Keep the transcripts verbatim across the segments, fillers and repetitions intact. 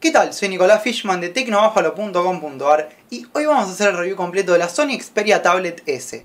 ¿Qué tal? Soy Nicolás Fishman de tecnovafalo punto com punto ar y hoy vamos a hacer el review completo de la Sony Xperia Tablet S.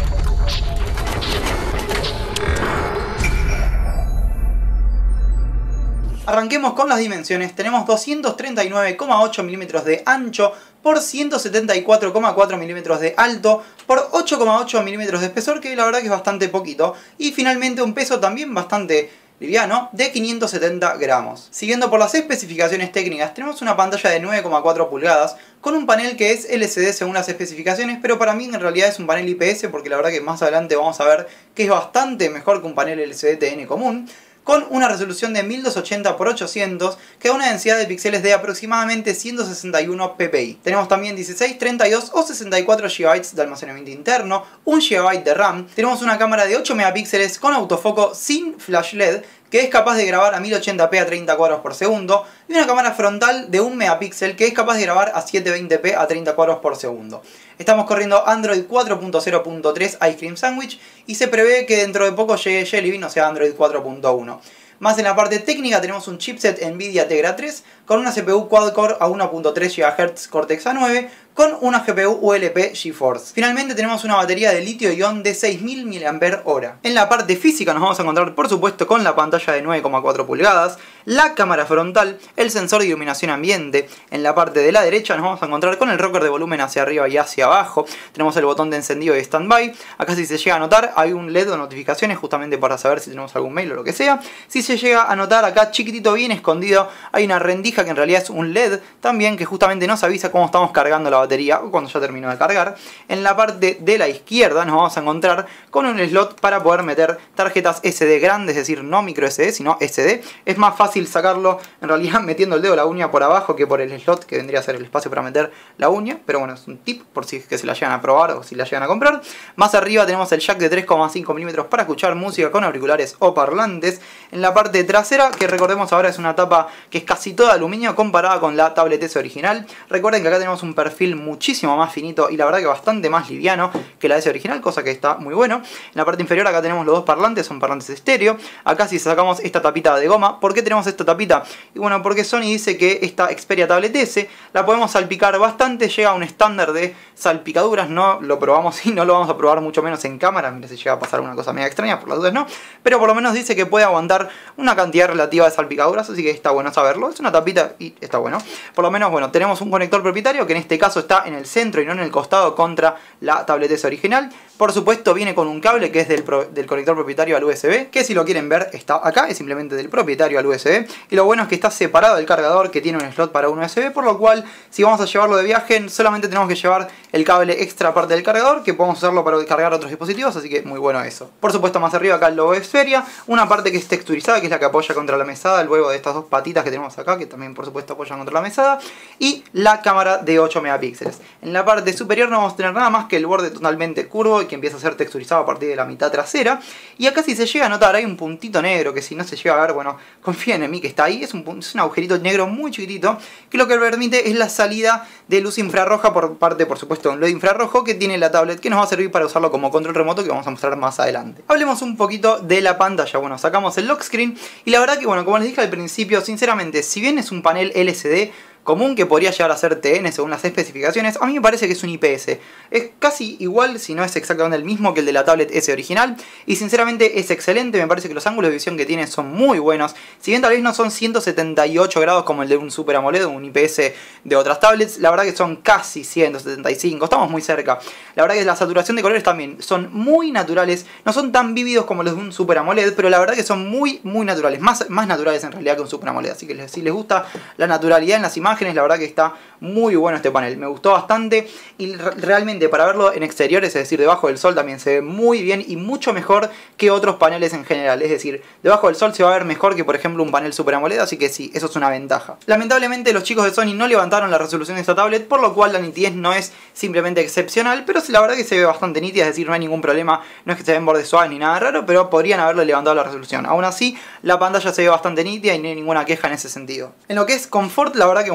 Arranquemos con las dimensiones. Tenemos doscientos treinta y nueve coma ocho milímetros de ancho por ciento setenta y cuatro coma cuatro milímetros de alto por ocho coma ocho milímetros de espesor, que la verdad que es bastante poquito. Y finalmente un peso también bastante liviano de quinientos setenta gramos. Siguiendo por las especificaciones técnicas, tenemos una pantalla de nueve coma cuatro pulgadas con un panel que es L C D según las especificaciones, pero para mí en realidad es un panel I P S porque la verdad que más adelante vamos a ver que es bastante mejor que un panel L C D T N común, con una resolución de mil doscientos ochenta por ochocientos que da una densidad de píxeles de aproximadamente ciento sesenta y uno p p i. Tenemos también dieciséis, treinta y dos o sesenta y cuatro gigabytes de almacenamiento interno, un gigabyte de RAM, tenemos una cámara de ocho megapíxeles con autofoco sin flash L E D que es capaz de grabar a mil ochenta p a treinta cuadros por segundo y una cámara frontal de un megapíxel que es capaz de grabar a setecientos veinte p a treinta cuadros por segundo. Estamos corriendo Android cuatro punto cero punto tres Ice Cream Sandwich y se prevé que dentro de poco llegue Jelly Bean, o sea Android cuatro punto uno. Más en la parte técnica tenemos un chipset Nvidia Tegra tres con una C P U quad-core a uno punto tres gigahertz Cortex A nueve con una G P U U L P GeForce. Finalmente tenemos una batería de litio-ion de seis mil miliamperios hora. En la parte física nos vamos a encontrar por supuesto con la pantalla de nueve coma cuatro pulgadas, la cámara frontal, el sensor de iluminación ambiente. En la parte de la derecha nos vamos a encontrar con el rocker de volumen hacia arriba y hacia abajo. Tenemos el botón de encendido y standby. Acá si se llega a notar hay un L E D de notificaciones justamente para saber si tenemos algún mail o lo que sea. Si se llega a notar acá chiquitito bien escondido hay una rendija que en realidad es un L E D también que justamente nos avisa cómo estamos cargando la batería o cuando ya terminó de cargar. En la parte de la izquierda nos vamos a encontrar con un slot para poder meter tarjetas S D grandes, es decir, no micro S D sino S D. Es más fácil sacarlo en realidad metiendo el dedo o la uña por abajo que por el slot que vendría a ser el espacio para meter la uña, pero bueno, es un tip por si es que se la llegan a probar o si la llegan a comprar. Más arriba tenemos el jack de tres coma cinco milímetros para escuchar música con auriculares o parlantes. En la parte trasera, que recordemos ahora es una tapa que es casi toda aluminio comparada con la Tablet S original. Recuerden que acá tenemos un perfil muchísimo más finito y la verdad que bastante más liviano que la S original, cosa que está muy bueno. En la parte inferior acá tenemos los dos parlantes, son parlantes estéreo. Acá si sacamos esta tapita de goma, ¿por qué tenemos esta tapita? Y bueno, porque Sony dice que esta Xperia Tablet S la podemos salpicar bastante, llega a un estándar de salpicaduras, no lo probamos y no lo vamos a probar mucho menos en cámara, mira si llega a pasar una cosa media extraña, por las dudas no, pero por lo menos dice que puede aguantar una cantidad relativa de salpicaduras, así que está bueno saberlo. Es una tapita y está bueno. Por lo menos, bueno, tenemos un conector propietario que en este caso está en el centro y no en el costado contra la Tablet S original. Por supuesto viene con un cable que es del, pro, del conector propietario al U S B, que si lo quieren ver está acá, es simplemente del propietario al U S B. Y lo bueno es que está separado del cargador, que tiene un slot para un U S B, por lo cual si vamos a llevarlo de viaje solamente tenemos que llevar el cable extra aparte del cargador, que podemos usarlo para cargar otros dispositivos, así que muy bueno eso. Por supuesto más arriba acá el logo de Xperia, una parte que es texturizada, que es la que apoya contra la mesada, luego de estas dos patitas que tenemos acá, que también por supuesto apoyan contra la mesada, y la cámara de ocho megapíxeles. En la parte superior no vamos a tener nada más que el borde totalmente curvo y que empieza a ser texturizado a partir de la mitad trasera. Y acá si se llega a notar hay un puntito negro que si no se llega a ver, bueno, confíen en mí que está ahí, es un, es un agujerito negro muy chiquitito que lo que permite es la salida de luz infrarroja por parte, por supuesto, de un L E D infrarrojo que tiene la tablet, que nos va a servir para usarlo como control remoto, que vamos a mostrar más adelante. Hablemos un poquito de la pantalla. Bueno, sacamos el lock screen y la verdad que, bueno, como les dije al principio, sinceramente, si bien es un panel L C D común que podría llegar a ser T N según las especificaciones, a mí me parece que es un I P S. Es casi igual, si no es exactamente el mismo que el de la Tablet S original, y sinceramente es excelente. Me parece que los ángulos de visión que tiene son muy buenos. Si bien tal vez no son ciento setenta y ocho grados como el de un Super AMOLED o un I P S de otras tablets, la verdad que son casi ciento setenta y cinco, estamos muy cerca. La verdad que la saturación de colores también son muy naturales, no son tan vívidos como los de un Super AMOLED, pero la verdad que son muy muy naturales, más, más naturales en realidad que un Super AMOLED, así que si les gusta la naturalidad en las imágenes, la verdad que está muy bueno este panel, me gustó bastante y re realmente para verlo en exteriores, es decir, debajo del sol también se ve muy bien y mucho mejor que otros paneles en general, es decir, debajo del sol se va a ver mejor que por ejemplo un panel Super AMOLED, así que sí, eso es una ventaja. Lamentablemente los chicos de Sony no levantaron la resolución de esta tablet, por lo cual la nitidez no es simplemente excepcional, pero sí, la verdad que se ve bastante nítida, es decir, no hay ningún problema, no es que se ven bordes suaves ni nada raro, pero podrían haberle levantado la resolución. Aún así, la pantalla se ve bastante nítida y no hay ninguna queja en ese sentido. En lo que es confort, la verdad que bueno,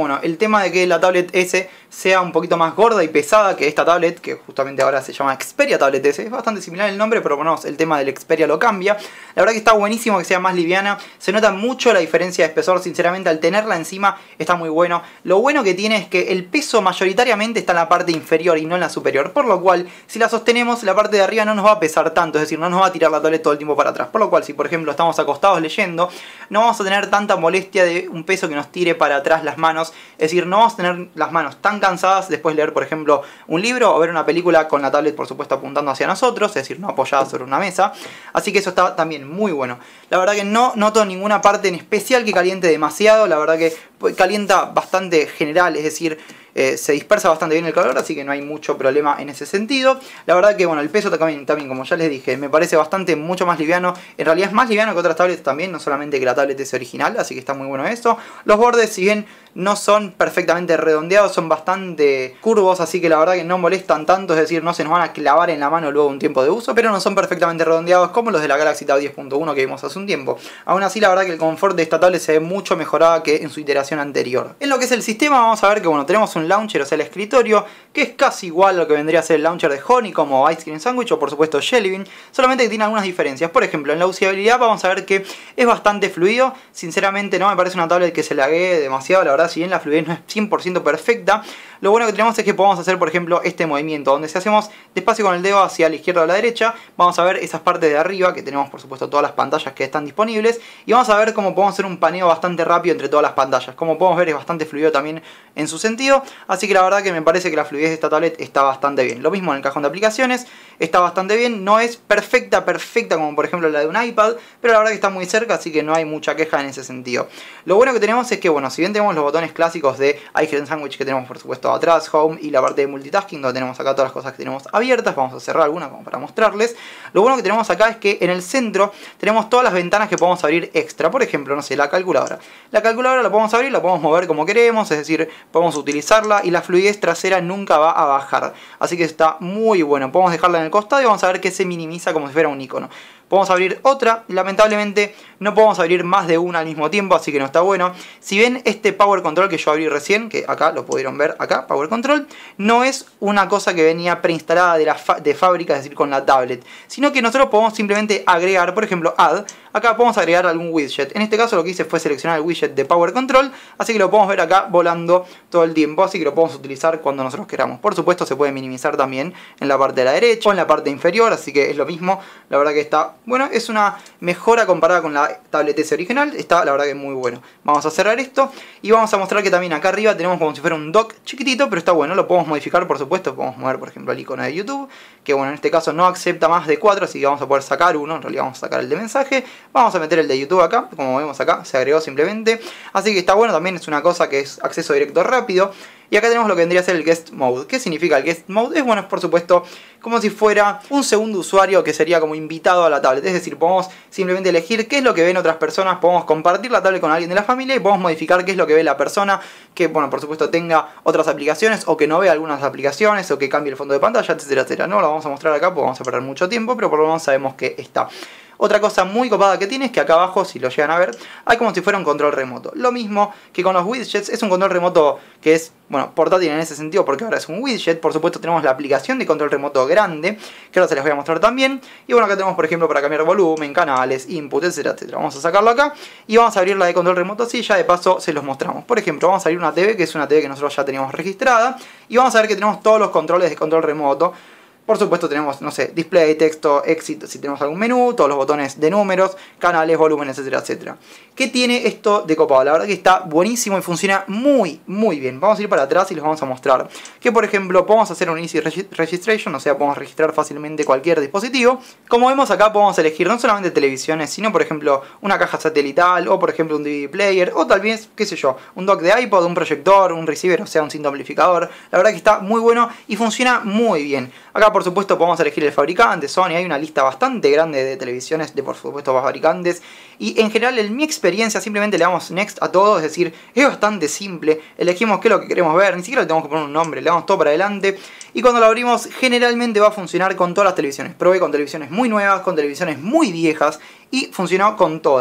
bueno, el tema de que la tablet S sea un poquito más gorda y pesada que esta tablet, que justamente ahora se llama Xperia Tablet S, es bastante similar el nombre, pero bueno, el tema del Xperia lo cambia. La verdad que está buenísimo que sea más liviana, se nota mucho la diferencia de espesor, sinceramente al tenerla encima está muy bueno. Lo bueno que tiene es que el peso mayoritariamente está en la parte inferior y no en la superior, por lo cual si la sostenemos la parte de arriba no nos va a pesar tanto, es decir, no nos va a tirar la tablet todo el tiempo para atrás, por lo cual si por ejemplo estamos acostados leyendo, no vamos a tener tanta molestia de un peso que nos tire para atrás las manos, es decir, no vamos a tener las manos tan cansadas después de leer por ejemplo un libro o ver una película con la tablet por supuesto apuntando hacia nosotros, es decir, no apoyada sobre una mesa, así que eso está también muy bueno. La verdad que no noto ninguna parte en especial que caliente demasiado, la verdad que calienta bastante general, es decir, Eh, se dispersa bastante bien el calor, así que no hay mucho problema en ese sentido. La verdad que bueno, el peso también, también como ya les dije, me parece bastante mucho más liviano. En realidad es más liviano que otras tablets también, no solamente que la tablet es original, así que está muy bueno eso. Los bordes, si bien no son perfectamente redondeados, son bastante curvos, así que la verdad que no molestan tanto, es decir, no se nos van a clavar en la mano luego de un tiempo de uso, pero no son perfectamente redondeados como los de la Galaxy Tab diez punto uno que vimos hace un tiempo. Aún así, la verdad que el confort de esta tablet se ve mucho mejorada que en su iteración anterior. En lo que es el sistema, vamos a ver que bueno, tenemos un launcher, o sea el escritorio, que es casi igual a lo que vendría a ser el launcher de Honeycomb o Ice Cream Sandwich o por supuesto Jelly Bean, solamente que tiene algunas diferencias. Por ejemplo, en la usabilidad vamos a ver que es bastante fluido, sinceramente no me parece una tablet que se laguee demasiado, la verdad, si bien la fluidez no es cien por ciento perfecta, lo bueno que tenemos es que podemos hacer por ejemplo este movimiento, donde si hacemos despacio con el dedo hacia la izquierda o la derecha, vamos a ver esas partes de arriba, que tenemos por supuesto todas las pantallas que están disponibles, y vamos a ver cómo podemos hacer un paneo bastante rápido entre todas las pantallas. Como podemos ver es bastante fluido también en su sentido, así que la verdad que me parece que la fluidez de esta tablet está bastante bien. Lo mismo en el cajón de aplicaciones, está bastante bien, no es perfecta, perfecta como por ejemplo la de un iPad, pero la verdad que está muy cerca, así que no hay mucha queja en ese sentido. Lo bueno que tenemos es que bueno, si bien tenemos los botones clásicos de Ice Cream Sandwich que tenemos por supuesto atrás, Home y la parte de multitasking, donde tenemos acá todas las cosas que tenemos abiertas, vamos a cerrar algunas como para mostrarles. Lo bueno que tenemos acá es que en el centro tenemos todas las ventanas que podemos abrir extra, por ejemplo, no sé, la calculadora. La calculadora la podemos abrir, la podemos mover como queremos, es decir, podemos utilizarla y la fluidez trasera nunca va a bajar, así que está muy bueno. Podemos dejarla en el costado y vamos a ver que se minimiza como si fuera un icono. Podemos abrir otra, lamentablemente no podemos abrir más de una al mismo tiempo, así que no está bueno. Si ven este Power Control que yo abrí recién, que acá lo pudieron ver, acá, Power Control, no es una cosa que venía preinstalada de, la de fábrica, es decir, con la tablet, sino que nosotros podemos simplemente agregar, por ejemplo, Add, acá podemos agregar algún widget. En este caso lo que hice fue seleccionar el widget de Power Control, así que lo podemos ver acá volando todo el tiempo, así que lo podemos utilizar cuando nosotros queramos. Por supuesto se puede minimizar también en la parte de la derecha o en la parte inferior, así que es lo mismo, la verdad que está... Bueno, es una mejora comparada con la tablet S original, está la verdad que muy bueno. Vamos a cerrar esto y vamos a mostrar que también acá arriba tenemos como si fuera un dock chiquitito, pero está bueno, lo podemos modificar por supuesto, podemos mover por ejemplo el icono de YouTube, que bueno, en este caso no acepta más de cuatro, así que vamos a poder sacar uno, en realidad vamos a sacar el de mensaje, vamos a meter el de YouTube acá, como vemos acá, se agregó simplemente, así que está bueno, también es una cosa que es acceso directo rápido. Y acá tenemos lo que vendría a ser el Guest Mode. ¿Qué significa el Guest Mode? Es bueno, es por supuesto como si fuera un segundo usuario que sería como invitado a la tablet. Es decir, podemos simplemente elegir qué es lo que ven otras personas, podemos compartir la tablet con alguien de la familia y podemos modificar qué es lo que ve la persona, que bueno, por supuesto tenga otras aplicaciones o que no vea algunas aplicaciones o que cambie el fondo de pantalla, etcétera, etcétera. No lo vamos a mostrar acá porque vamos a perder mucho tiempo, pero por lo menos sabemos que está. Otra cosa muy copada que tiene es que acá abajo, si lo llegan a ver, hay como si fuera un control remoto. Lo mismo que con los widgets, es un control remoto que es, bueno, portátil en ese sentido porque ahora es un widget. Por supuesto tenemos la aplicación de control remoto grande, que ahora se les voy a mostrar también. Y bueno, acá tenemos por ejemplo para cambiar volumen, canales, input, etcétera, etcétera. Vamos a sacarlo acá y vamos a abrir la de control remoto así, ya de paso se los mostramos. Por ejemplo, vamos a abrir una T V, que es una T V que nosotros ya teníamos registrada, y vamos a ver que tenemos todos los controles de control remoto. Por supuesto tenemos, no sé, display, texto, exit, si tenemos algún menú, todos los botones de números, canales, volúmenes, etcétera, etcétera. ¿Qué tiene esto de copado? La verdad que está buenísimo y funciona muy, muy bien. Vamos a ir para atrás y les vamos a mostrar que, por ejemplo, podemos hacer un Easy Registration, o sea, podemos registrar fácilmente cualquier dispositivo. Como vemos acá, podemos elegir no solamente televisiones, sino, por ejemplo, una caja satelital, o por ejemplo, un D V D player, o tal vez, qué sé yo, un dock de iPod, un proyector, un receiver, o sea, un cinto amplificador. La verdad que está muy bueno y funciona muy bien. Acá, por supuesto, podemos elegir el fabricante, Sony, hay una lista bastante grande de televisiones de, por supuesto, fabricantes. Y en general, en mi experiencia, simplemente le damos Next a todo, es decir, es bastante simple. Elegimos qué es lo que queremos ver, ni siquiera le tenemos que poner un nombre, le damos todo para adelante. Y cuando lo abrimos, generalmente va a funcionar con todas las televisiones. Probé con televisiones muy nuevas, con televisiones muy viejas y funcionó con todas.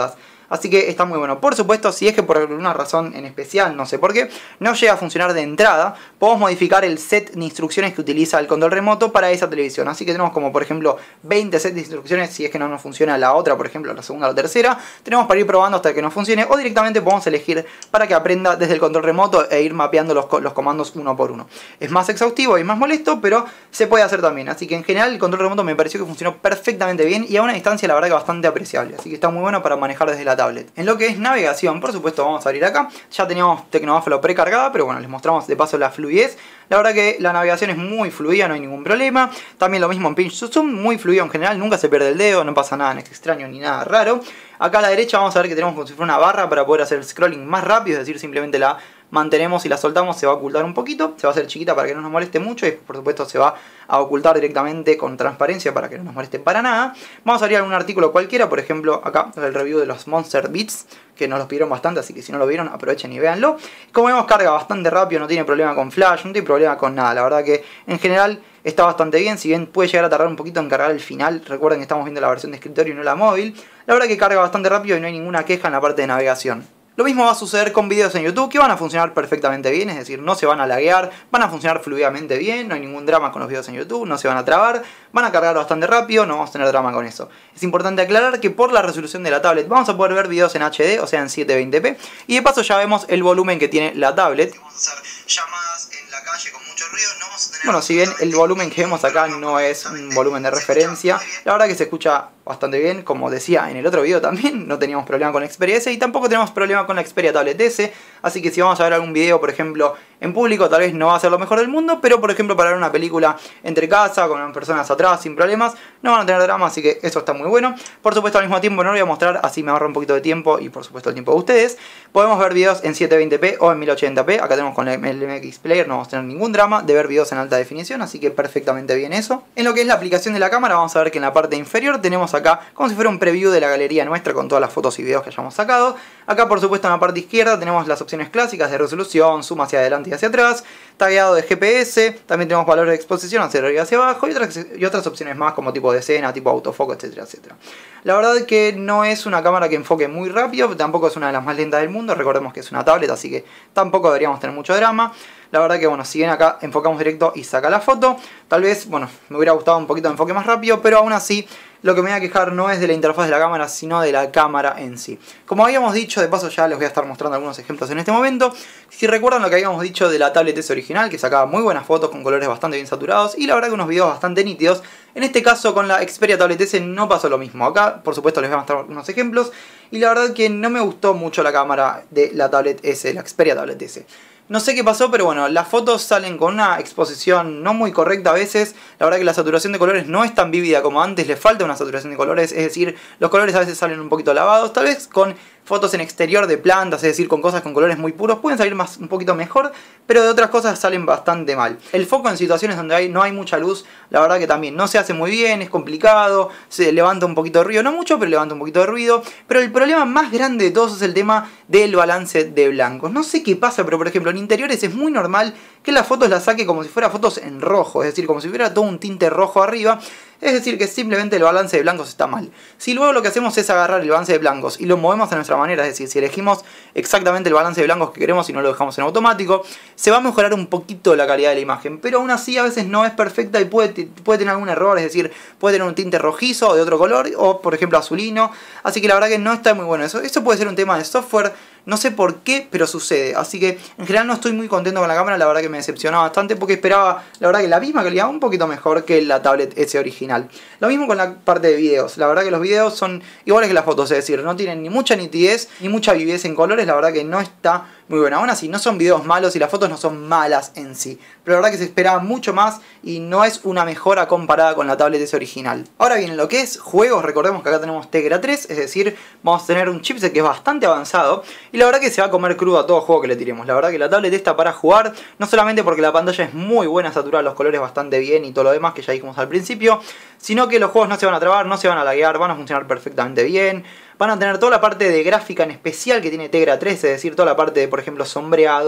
Así que está muy bueno. Por supuesto, si es que por alguna razón en especial, no sé por qué, no llega a funcionar de entrada, podemos modificar el set de instrucciones que utiliza el control remoto para esa televisión. Así que tenemos como por ejemplo veinte sets de instrucciones si es que no nos funciona la otra, por ejemplo la segunda o la tercera. Tenemos para ir probando hasta que nos funcione, o directamente podemos elegir para que aprenda desde el control remoto e ir mapeando los, los comandos uno por uno. Es más exhaustivo y más molesto, pero se puede hacer también. Así que en general el control remoto me pareció que funcionó perfectamente bien y a una distancia la verdad que bastante apreciable. Así que está muy bueno para manejar desde la tablet. En lo que es navegación, por supuesto vamos a abrir acá. Ya teníamos Tecnobúfalo precargada, pero bueno, les mostramos de paso la fluidez. La verdad que la navegación es muy fluida, no hay ningún problema. También lo mismo en pinch to zoom, muy fluido en general, nunca se pierde el dedo, no pasa nada extraño ni nada raro. Acá a la derecha vamos a ver que tenemos como si fuera una barra para poder hacer el scrolling más rápido, es decir, simplemente la mantenemos y la soltamos, se va a ocultar un poquito, se va a hacer chiquita para que no nos moleste mucho y por supuesto se va a ocultar directamente con transparencia para que no nos moleste para nada. Vamos a abrir algún artículo cualquiera, por ejemplo acá el review de los Monster Beats, que nos los pidieron bastante, así que si no lo vieron aprovechen y véanlo. Como vemos carga bastante rápido, no tiene problema con flash, no tiene problema con nada, la verdad que en general está bastante bien, si bien puede llegar a tardar un poquito en cargar el final, recuerden que estamos viendo la versión de escritorio y no la móvil, la verdad que carga bastante rápido y no hay ninguna queja en la parte de navegación. Lo mismo va a suceder con videos en YouTube que van a funcionar perfectamente bien, es decir, no se van a laguear, van a funcionar fluidamente bien, no hay ningún drama con los videos en YouTube, no se van a trabar, van a cargar bastante rápido, no vamos a tener drama con eso. Es importante aclarar que por la resolución de la tablet vamos a poder ver videos en H D, o sea en setecientos veinte p, y de paso ya vemos el volumen que tiene la tablet. Vamos a hacer llamadas en la calle con mucho ruido, no vamos a tener... Bueno, si bien el volumen que vemos acá no es un volumen de referencia, la verdad que se escucha bastante bien, como decía en el otro video también, no teníamos problema con la Xperia S y tampoco tenemos problema con la Xperia Tablet S, así que si vamos a ver algún video, por ejemplo, en público, tal vez no va a ser lo mejor del mundo, pero por ejemplo para ver una película entre casa, con personas atrás, sin problemas, no van a tener drama, así que eso está muy bueno. Por supuesto al mismo tiempo no lo voy a mostrar, así me ahorro un poquito de tiempo y por supuesto el tiempo de ustedes. Podemos ver videos en setecientos veinte p o en mil ochenta p, acá tenemos con el M X Player, no vamos a tener ningún drama de ver videos en alta definición, así que perfectamente bien eso. En lo que es la aplicación de la cámara, vamos a ver que en la parte inferior tenemos acá como si fuera un preview de la galería nuestra con todas las fotos y videos que hayamos sacado. Acá por supuesto en la parte izquierda tenemos las opciones clásicas de resolución, zoom hacia adelante y hacia atrás, tagueado de G P S, también tenemos valores de exposición hacia arriba y hacia abajo y otras, y otras opciones más como tipo de escena, tipo autofoco, etcétera, etcétera. La verdad que no es una cámara que enfoque muy rápido, tampoco es una de las más lentas del mundo, recordemos que es una tablet, así que tampoco deberíamos tener mucho drama. La verdad que bueno, si bien acá enfocamos directo y saca la foto, tal vez, bueno, me hubiera gustado un poquito de enfoque más rápido, pero aún así lo que me voy a quejar no es de la interfaz de la cámara, sino de la cámara en sí. Como habíamos dicho, de paso ya les voy a estar mostrando algunos ejemplos en este momento. Si recuerdan lo que habíamos dicho de la tablet S original, que sacaba muy buenas fotos con colores bastante bien saturados y la verdad que unos videos bastante nítidos, en este caso con la Xperia Tablet S no pasó lo mismo. Acá por supuesto les voy a mostrar unos ejemplos y la verdad que no me gustó mucho la cámara de la Tablet S, la Xperia Tablet S. No sé qué pasó, pero bueno, las fotos salen con una exposición no muy correcta a veces. La verdad que la saturación de colores no es tan vívida como antes, le falta una saturación de colores, es decir, los colores a veces salen un poquito lavados. Tal vez con fotos en exterior de plantas, es decir, con cosas con colores muy puros, pueden salir más, un poquito mejor, pero de otras cosas salen bastante mal. El foco en situaciones donde hay, no hay mucha luz, la verdad que también no se hace muy bien, es complicado, se levanta un poquito de ruido, no mucho, pero levanta un poquito de ruido. Pero el problema más grande de todos es el tema del balance de blancos. No sé qué pasa, pero por ejemplo en interiores es muy normal que las fotos las saque como si fuera fotos en rojo, es decir, como si hubiera todo un tinte rojo arriba. Es decir, que simplemente el balance de blancos está mal. Si luego lo que hacemos es agarrar el balance de blancos y lo movemos a nuestra manera, es decir, si elegimos exactamente el balance de blancos que queremos y no lo dejamos en automático, se va a mejorar un poquito la calidad de la imagen. Pero aún así a veces no es perfecta y puede, puede tener algún error, es decir, puede tener un tinte rojizo o de otro color, o por ejemplo azulino. Así que la verdad que no está muy bueno eso. Eso puede ser un tema de software. No sé por qué, pero sucede. Así que en general no estoy muy contento con la cámara. La verdad que me decepcionó bastante porque esperaba, la verdad que la misma calidad, un poquito mejor que la tablet S original. Lo mismo con la parte de videos. La verdad que los videos son iguales que las fotos. Es decir, no tienen ni mucha nitidez ni mucha vividez en colores. La verdad que no está muy buena. Aún así, no son videos malos y las fotos no son malas en sí. Pero la verdad que se esperaba mucho más y no es una mejora comparada con la tablet S original. Ahora bien, en lo que es juegos, recordemos que acá tenemos Tegra tres. Es decir, vamos a tener un chipset que es bastante avanzado. Y la verdad que se va a comer crudo a todo juego que le tiremos. La verdad que la tablet está para jugar, no solamente porque la pantalla es muy buena, satura los colores bastante bien y todo lo demás que ya dijimos al principio, sino que los juegos no se van a trabar, no se van a laguear, van a funcionar perfectamente bien. Van a tener toda la parte de gráfica en especial que tiene Tegra tres, es decir, toda la parte de, por ejemplo, sombreado,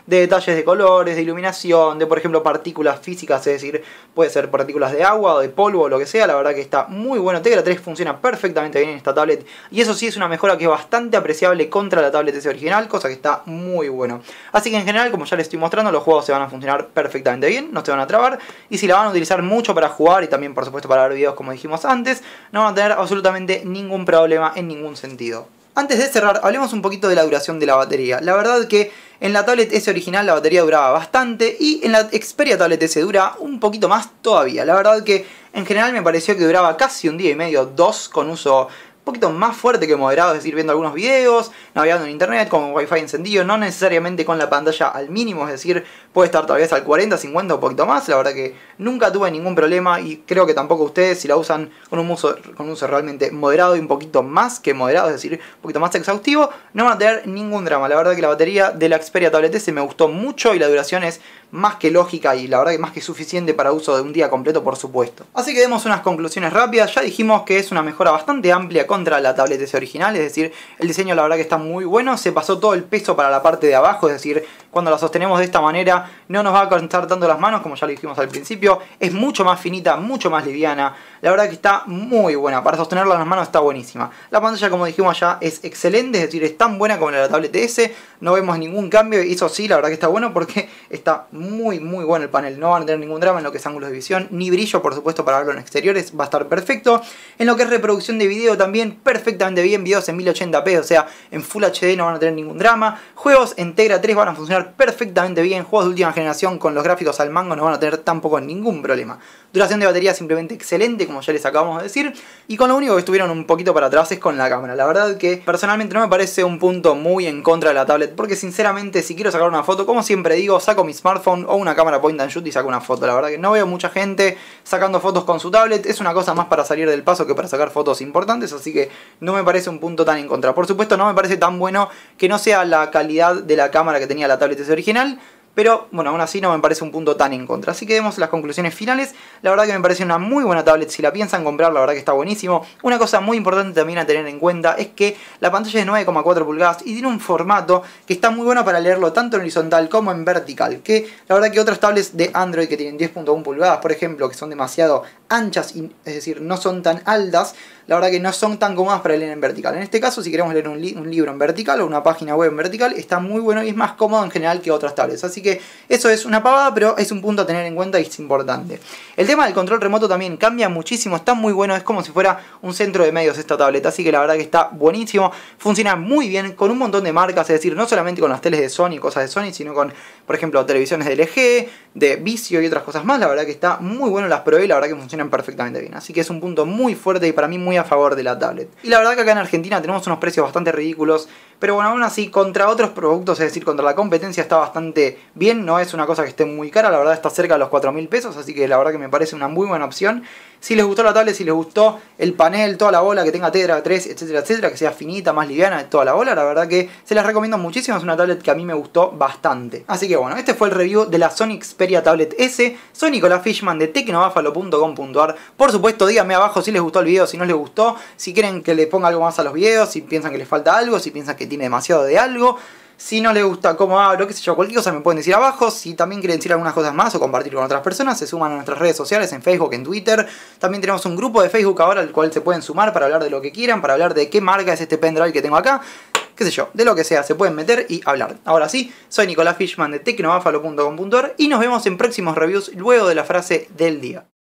de detalles de colores, de iluminación, de por ejemplo partículas físicas, es decir, puede ser partículas de agua o de polvo o lo que sea. La verdad que está muy bueno. Tegra tres funciona perfectamente bien en esta tablet y eso sí es una mejora que es bastante apreciable contra la tablet S original, cosa que está muy bueno. Así que en general, como ya les estoy mostrando, los juegos se van a funcionar perfectamente bien, no se van a trabar, y si la van a utilizar mucho para jugar y también por supuesto para ver videos como dijimos antes, no van a tener absolutamente ningún problema en ningún sentido. Antes de cerrar, hablemos un poquito de la duración de la batería. La verdad que en la tablet S original la batería duraba bastante y en la Xperia Tablet S dura un poquito más todavía. La verdad que en general me pareció que duraba casi un día y medio, dos, con uso un poquito más fuerte que moderado, es decir, viendo algunos videos, navegando en internet, con wifi encendido, no necesariamente con la pantalla al mínimo, es decir, puede estar tal vez al cuarenta, cincuenta o un poquito más. La verdad que nunca tuve ningún problema y creo que tampoco ustedes, si la usan con un uso, con un uso realmente moderado y un poquito más que moderado, es decir, un poquito más exhaustivo, no van a tener ningún drama. La verdad que la batería de la Xperia Tablet S me gustó mucho y la duración es más que lógica y la verdad que más que suficiente para uso de un día completo, por supuesto. Así que demos unas conclusiones rápidas. Ya dijimos que es una mejora bastante amplia contra la tablet S original, es decir, el diseño la verdad que está muy bueno, se pasó todo el peso para la parte de abajo, es decir, cuando la sostenemos de esta manera no nos va a cansar tanto las manos, como ya lo dijimos al principio, es mucho más finita, mucho más liviana, la verdad que está muy buena, para sostenerla en las manos está buenísima. La pantalla, como dijimos ya, es excelente, es decir, es tan buena como la de la tablet S, no vemos ningún cambio y eso sí, la verdad que está bueno porque está muy muy bueno el panel, no van a tener ningún drama en lo que es ángulos de visión, ni brillo por supuesto para verlo en exteriores, va a estar perfecto. En lo que es reproducción de video también perfectamente bien, videos en mil ochenta p, o sea, en Full H D no van a tener ningún drama. Juegos en Tegra tres van a funcionar perfectamente bien, juegos de última generación con los gráficos al mango no van a tener tampoco ningún problema. Duración de batería simplemente excelente, como ya les acabamos de decir, y con lo único que estuvieron un poquito para atrás es con la cámara. La verdad que personalmente no me parece un punto muy en contra de la tablet, porque sinceramente si quiero sacar una foto, como siempre digo, saco mi smartphone o una cámara point and shoot y saco una foto. La verdad que no veo mucha gente sacando fotos con su tablet, es una cosa más para salir del paso que para sacar fotos importantes, así que no me parece un punto tan en contra. Por supuesto no me parece tan bueno que no sea la calidad de la cámara que tenía la tablet S original, pero bueno, aún así no me parece un punto tan en contra. Así que vemos las conclusiones finales. La verdad que me parece una muy buena tablet. Si la piensan comprar, la verdad que está buenísimo. Una cosa muy importante también a tener en cuenta es que la pantalla es nueve coma cuatro pulgadas y tiene un formato que está muy bueno para leerlo tanto en horizontal como en vertical. Que la verdad que otras tablets de Android que tienen diez punto uno pulgadas, por ejemplo, que son demasiado anchas, y, es decir, no son tan altas, la verdad que no son tan cómodas para leer en vertical. En este caso, si queremos leer un, li un libro en vertical o una página web en vertical, está muy bueno y es más cómodo en general que otras tablets. Así que eso es una pavada, pero es un punto a tener en cuenta y es importante. El tema del control remoto también cambia muchísimo, está muy bueno, es como si fuera un centro de medios esta tableta, así que la verdad que está buenísimo, funciona muy bien con un montón de marcas, es decir, no solamente con las teles de Sony y cosas de Sony, sino con, por ejemplo, televisiones de L G, de Vizio y otras cosas más. La verdad que está muy bueno, las probé y la verdad que funcionan perfectamente bien, así que es un punto muy fuerte y para mí muy a favor de la tablet. Y la verdad que acá en Argentina tenemos unos precios bastante ridículos, pero bueno, aún así contra otros productos, es decir, contra la competencia está bastante bien, no es una cosa que esté muy cara, la verdad está cerca de los cuatro mil pesos, así que la verdad que me parece una muy buena opción. Si les gustó la tablet, si les gustó el panel, toda la bola, que tenga Tegra tres, etcétera, etcétera, que sea finita, más liviana, toda la bola, la verdad que se las recomiendo muchísimo, es una tablet que a mí me gustó bastante. Así que bueno, este fue el review de la Sony Xperia Tablet S, soy Nicolás Fishman de tecnobáfalo punto com punto ar. Por supuesto, díganme abajo si les gustó el video, si no les gustó, si quieren que le ponga algo más a los videos, si piensan que les falta algo, si piensan que tiene demasiado de algo. Si no les gusta cómo hablo, qué sé yo, cualquier cosa me pueden decir abajo. Si también quieren decir algunas cosas más o compartir con otras personas, se suman a nuestras redes sociales en Facebook, en Twitter. También tenemos un grupo de Facebook ahora al cual se pueden sumar para hablar de lo que quieran, para hablar de qué marca es este pendrive que tengo acá. Qué sé yo, de lo que sea, se pueden meter y hablar. Ahora sí, soy Nicolás Fishman de tecnobáfalo punto com punto ar y nos vemos en próximos reviews luego de la frase del día.